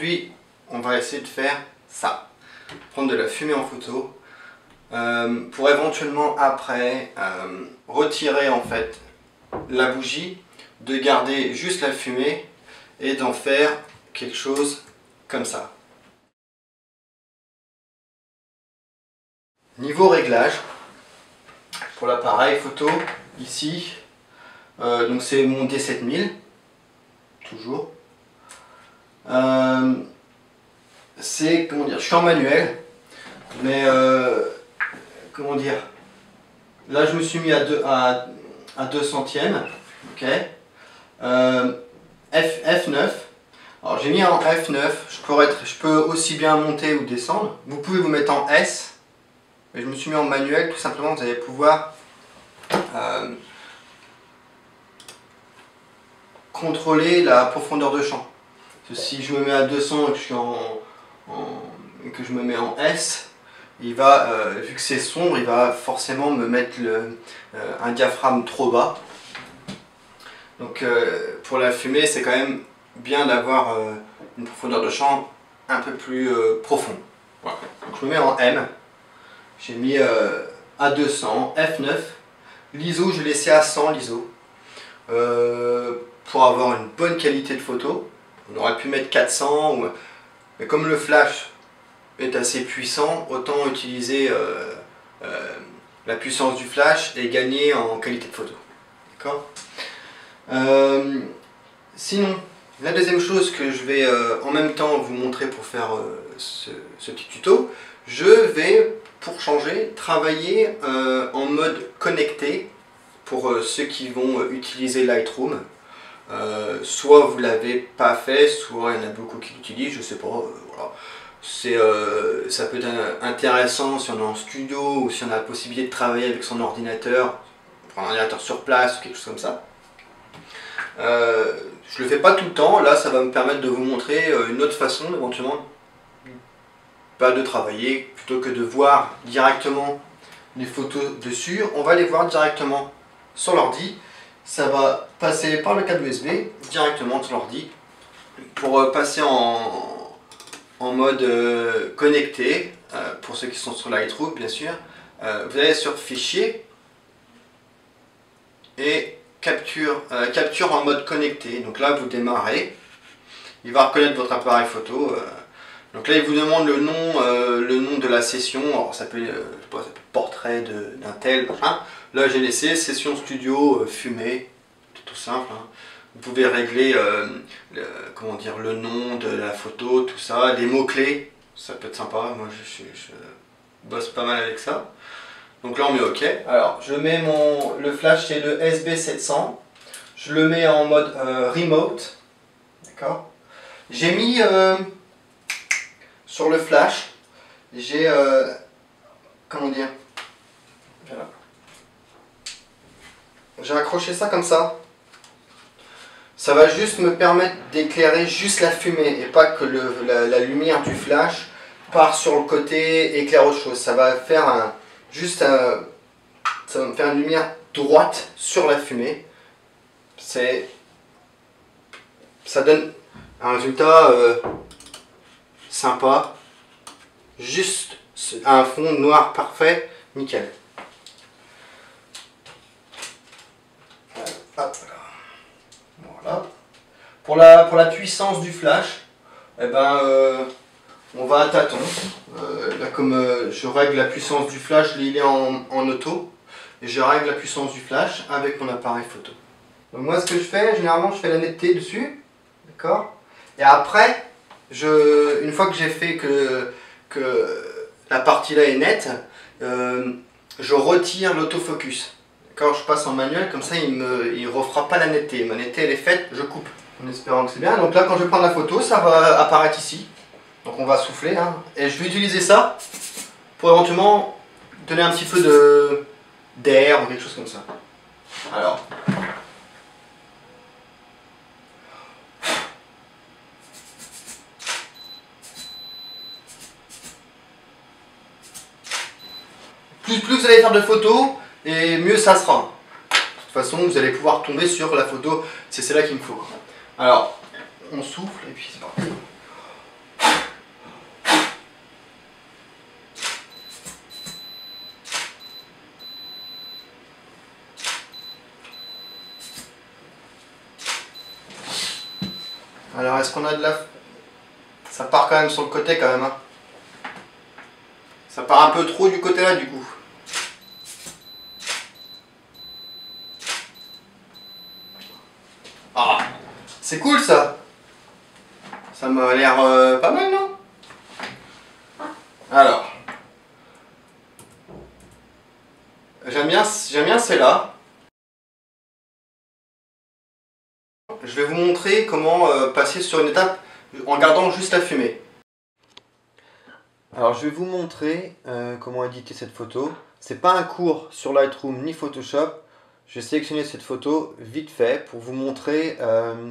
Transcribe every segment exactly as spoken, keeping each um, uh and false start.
aujourd'hui, on va essayer de faire ça. Prendre de la fumée en photo euh, pour éventuellement après euh, retirer en fait la bougie, de garder juste la fumée et d'en faire quelque chose comme ça. Niveau réglage, pour l'appareil photo, ici, euh, donc c'est mon D sept mille, toujours. Euh, c'est, comment dire, je suis en manuel, mais euh, comment dire, là je me suis mis à deux, à, à deux centièmes, ok. Euh, F, F9, alors j'ai mis en F neuf, je peux, être, je peux aussi bien monter ou descendre, vous pouvez vous mettre en S, mais je me suis mis en manuel, tout simplement vous allez pouvoir euh, contrôler la profondeur de champ. Si je me mets à deux cents et que je, suis en, en, et que je me mets en S, il va, euh, vu que c'est sombre, il va forcément me mettre le, euh, un diaphragme trop bas. Donc euh, pour la fumée, c'est quand même bien d'avoir euh, une profondeur de champ un peu plus euh, profonde. Voilà. Donc je me mets en M, j'ai mis euh, à deux cents, F neuf, l'I S O je l'ai laissé à cent l'I S O, euh, pour avoir une bonne qualité de photo. On aurait pu mettre quatre cents, ou... mais comme le flash est assez puissant, autant utiliser euh, euh, la puissance du flash et gagner en qualité de photo. D'accord ? euh, Sinon, la deuxième chose que je vais euh, en même temps vous montrer pour faire euh, ce, ce petit tuto, je vais, pour changer, travailler euh, en mode connecté pour euh, ceux qui vont euh, utiliser Lightroom. Euh, soit vous l'avez pas fait, soit il y en a beaucoup qui l'utilisent, je sais pas, euh, voilà. C'est, euh, ça peut être intéressant si on est en studio ou si on a la possibilité de travailler avec son ordinateur, prendre un ordinateur sur place ou quelque chose comme ça. Euh, je le fais pas tout le temps, là ça va me permettre de vous montrer une autre façon éventuellement pas de travailler, plutôt que de voir directement les photos dessus, on va les voir directement sur l'ordi. Ça va passer par le câble U S B directement sur l'ordi pour passer en, en mode euh, connecté, euh, pour ceux qui sont sur Lightroom bien sûr. Euh, vous allez sur fichier et capture, euh, capture en mode connecté. Donc là vous démarrez, il va reconnaître votre appareil photo. Euh, donc là il vous demande le nom, euh, le nom de la session. Alors ça peut, euh, je sais pas, ça peut portrait d'un tel. Hein. Là j'ai laissé session studio euh, fumée, c'est tout simple. Hein. Vous pouvez régler euh, le, comment dire, le nom de la photo, tout ça, les mots-clés, ça peut être sympa. Moi je, je, je bosse pas mal avec ça. Donc là on met OK. Alors je mets mon, le flash, c'est le S B sept cents. Je le mets en mode euh, remote. D'accord. J'ai mis euh, sur le flash, j'ai euh, comment dire, voilà. J'ai accroché ça comme ça. Ça va juste me permettre d'éclairer juste la fumée et pas que le, la, la lumière du flash part sur le côté et éclaire autre chose. Ça va faire un, juste un, ça va me faire une lumière droite sur la fumée. C'est, ça donne un résultat euh, sympa. Juste un fond noir parfait, nickel. Hop. Voilà. Pour la, pour la puissance du flash, eh ben, euh, on va à tâtons. Euh, là, comme euh, je règle la puissance du flash, il est en, en auto. Et je règle la puissance du flash avec mon appareil photo. Donc moi, ce que je fais, généralement, je fais la netteté dessus. D'accord. Et après, je, une fois que j'ai fait que, que la partie là est nette, euh, je retire l'autofocus. Quand je passe en manuel, comme ça il ne il refera pas la netteté. Ma netteté elle est faite, je coupe. En espérant que c'est bien. Donc là quand je vais prendre la photo, ça va apparaître ici. Donc on va souffler. Hein. Et je vais utiliser ça pour éventuellement donner un petit peu de d'air ou quelque chose comme ça. Alors. Plus, plus vous allez faire de photos, et mieux ça sera. De toute façon, vous allez pouvoir tomber sur la photo, c'est celle-là qu'il me faut. Alors, on souffle et puis c'est parti. Alors, est-ce qu'on a de la... Ça part quand même sur le côté quand même. Hein. Ça part un peu trop du côté là du coup. Ah, c'est cool ça. Ça m'a l'air euh, pas mal, non? Alors, j'aime bien, j'aime bien celle-là. Je vais vous montrer comment euh, passer sur une étape en gardant juste la fumée. Alors je vais vous montrer euh, comment éditer cette photo. C'est pas un cours sur Lightroom ni Photoshop. Je vais sélectionner cette photo vite fait pour vous montrer euh,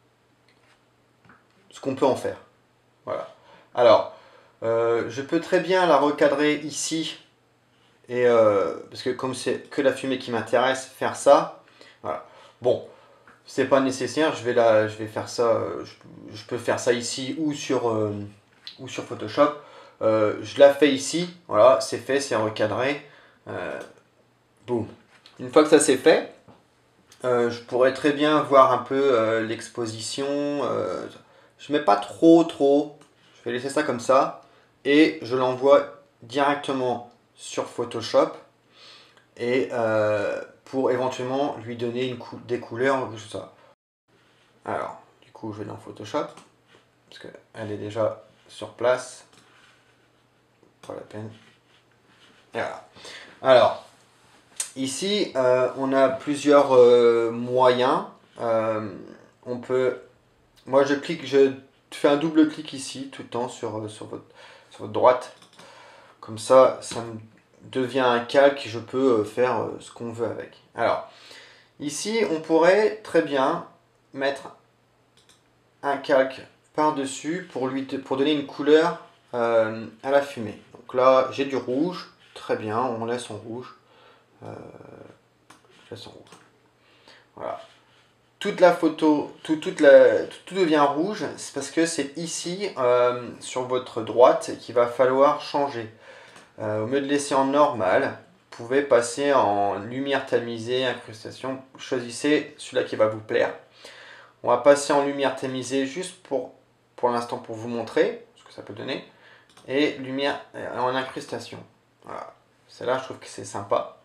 ce qu'on peut en faire. Voilà. Alors, euh, je peux très bien la recadrer ici. Et euh, parce que comme c'est que la fumée qui m'intéresse, faire ça. Voilà. Bon, c'est pas nécessaire. Je vais la, je vais faire ça. Euh, je, je peux faire ça ici ou sur euh, ou sur Photoshop. Euh, je la fais ici, voilà, c'est fait, c'est recadré. Euh, boum. Une fois que ça c'est fait, euh, je pourrais très bien voir un peu euh, l'exposition. Euh, je mets pas trop trop. Je vais laisser ça comme ça et je l'envoie directement sur Photoshop et euh, pour éventuellement lui donner une cou des couleurs ou tout ça. Alors, du coup, je vais dans Photoshop parce qu'elle est déjà sur place. Pas la peine. Et voilà. Alors, ici, euh, on a plusieurs euh, moyens. Euh, on peut, moi, je clique, je fais un double clic ici tout le temps sur, sur, votre, sur votre droite. Comme ça, ça me devient un calque et je peux faire euh, ce qu'on veut avec. Alors, ici, on pourrait très bien mettre un calque par-dessus pour, lui, pour donner une couleur euh, à la fumée. Donc là, j'ai du rouge. Très bien, on laisse en rouge. Euh, je laisse en rouge. Voilà. Toute la photo, tout, toute la, tout, tout devient rouge, c'est parce que c'est ici, euh, sur votre droite, qu'il va falloir changer. Euh, au lieu de laisser en normal, vous pouvez passer en lumière tamisée, incrustation. Choisissez celui-là qui va vous plaire. On va passer en lumière tamisée juste pour, pour l'instant pour vous montrer ce que ça peut donner. Et lumière en incrustation. Voilà. Celle-là, je trouve que c'est sympa.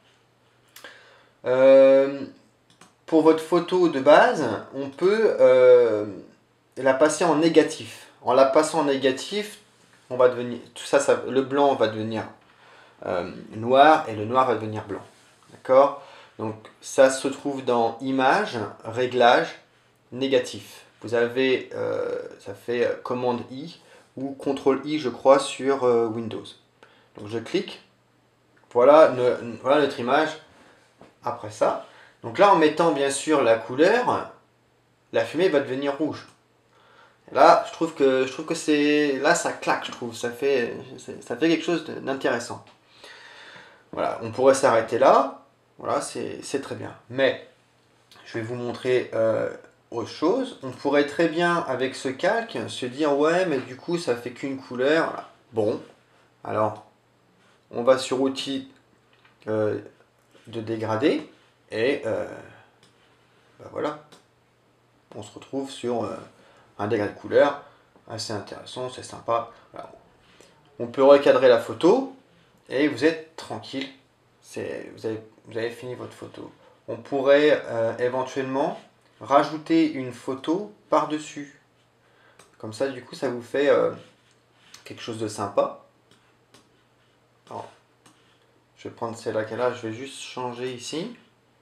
Euh, pour votre photo de base, on peut euh, la passer en négatif. En la passant en négatif, on va devenir, tout ça, ça le blanc va devenir euh, noir et le noir va devenir blanc. D'accord? Donc ça se trouve dans Images, Réglages, Négatif. Vous avez, euh, ça fait euh, commande I ou contrôle I, je crois, sur euh, Windows. Donc je clique. Voilà, ne, voilà notre image après ça. Donc là, en mettant bien sûr la couleur, la fumée va devenir rouge. Là, je trouve que je trouve que c'est là ça claque, je trouve, ça fait ça fait quelque chose d'intéressant. Voilà, on pourrait s'arrêter là. Voilà, c'est très bien. Mais je vais vous montrer euh, autre chose. On pourrait très bien avec ce calque se dire ouais, mais du coup ça fait qu'une couleur. Voilà. Bon, alors on va sur outils euh, de dégradé et euh, ben voilà, on se retrouve sur euh, un dégradé de couleur assez intéressant, c'est sympa. Voilà. On peut recadrer la photo et vous êtes tranquille, vous avez, vous avez fini votre photo. On pourrait euh, éventuellement rajouter une photo par-dessus. Comme ça, du coup, ça vous fait euh, quelque chose de sympa. Alors, je vais prendre celle-là qu'elle a, je vais juste changer ici.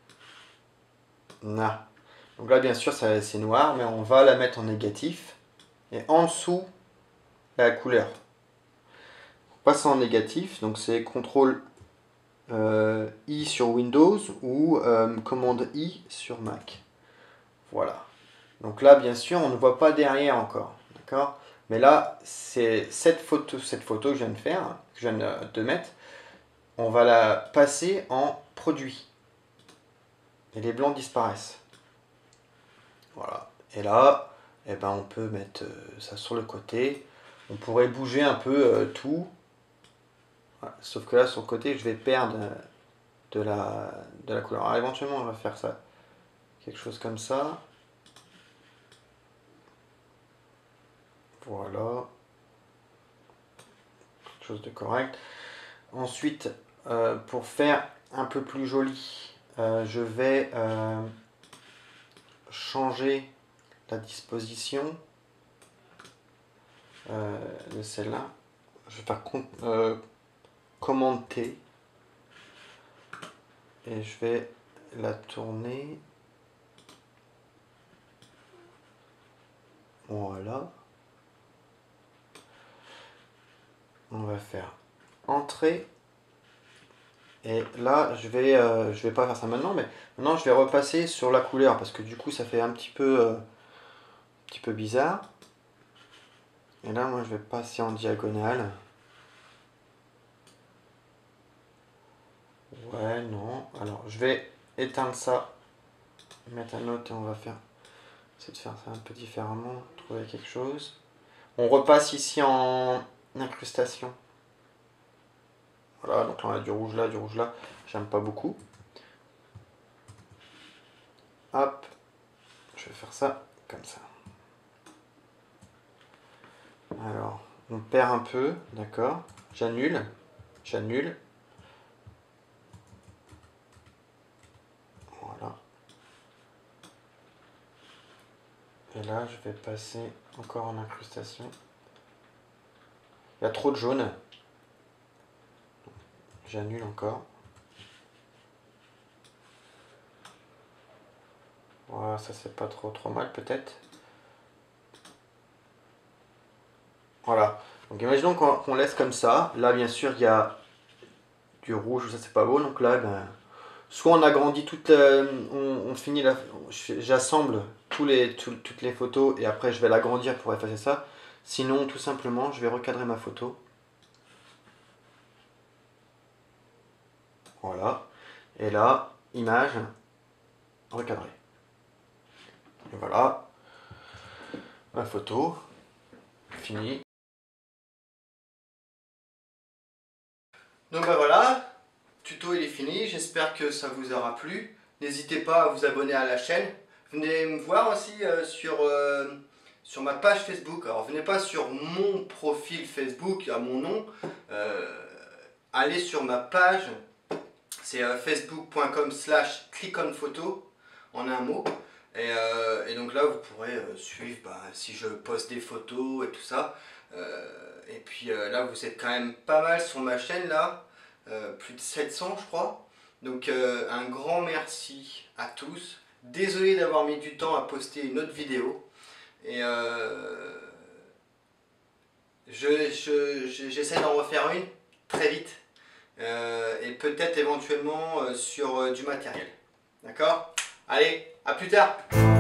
Là. Donc là, bien sûr, c'est noir, mais on va la mettre en négatif. Et en dessous, la couleur. On passe en négatif, donc c'est contrôle euh, I sur Windows ou euh, commande I sur Mac. Voilà. Donc là, bien sûr, on ne voit pas derrière encore. D'accord? Mais là, c'est cette photo, cette photo que je viens de faire, que je viens de mettre, on va la passer en produit. Et les blancs disparaissent. Voilà. Et là, eh ben, on peut mettre ça sur le côté. On pourrait bouger un peu euh, tout. Voilà. Sauf que là, sur le côté, je vais perdre de la, de la couleur. Alors, éventuellement, on va faire ça. Quelque chose comme ça. Voilà. Quelque chose de correct. Ensuite, euh, pour faire un peu plus joli, euh, je vais euh, changer la disposition euh, de celle-là. Je vais faire euh, commande T et je vais la tourner. Voilà. On va faire entrée. Et là, je vais, euh, je vais pas faire ça maintenant, mais maintenant je vais repasser sur la couleur parce que du coup ça fait un petit peu, euh, un petit peu bizarre. Et là, moi je vais passer en diagonale. Ouais, non. Alors je vais éteindre ça, mettre un autre et on va faire, essayer de faire ça un peu différemment, trouver quelque chose. On repasse ici en incrustation. Voilà, donc là on a du rouge là, du rouge là. J'aime pas beaucoup. Hop, je vais faire ça comme ça. Alors, on perd un peu, d'accord. J'annule, j'annule. Voilà. Et là, je vais passer encore en incrustation. Il y a trop de jaune. J'annule encore. Voilà, ça c'est pas trop trop mal peut-être. Voilà. Donc imaginons qu'on qu'on laisse comme ça. Là, bien sûr, il y a du rouge, ça c'est pas beau. Donc là, ben, soit on agrandit toute, euh, on, on finit la, j'assemble tous les, tout, toutes les photos et après je vais l'agrandir pour effacer ça. Sinon, tout simplement, je vais recadrer ma photo. Voilà. Et là, image, recadrer. Et voilà. Ma photo. Fini. Donc ben voilà. Tuto il est fini. J'espère que ça vous aura plu. N'hésitez pas à vous abonner à la chaîne. Venez me voir aussi euh, sur, euh, sur ma page Facebook. Alors venez pas sur mon profil Facebook à mon nom. Euh, allez sur ma page. C'est euh, facebook point com slash click on photo en un mot. Et, euh, et donc là vous pourrez euh, suivre bah, si je poste des photos et tout ça. Euh, et puis euh, là vous êtes quand même pas mal sur ma chaîne là. Euh, plus de sept cents je crois. Donc euh, un grand merci à tous. Désolé d'avoir mis du temps à poster une autre vidéo. Et euh, je, je, je, j'essaie d'en refaire une très vite. Euh, et peut-être éventuellement euh, sur euh, du matériel. D'accord? Allez, à plus tard!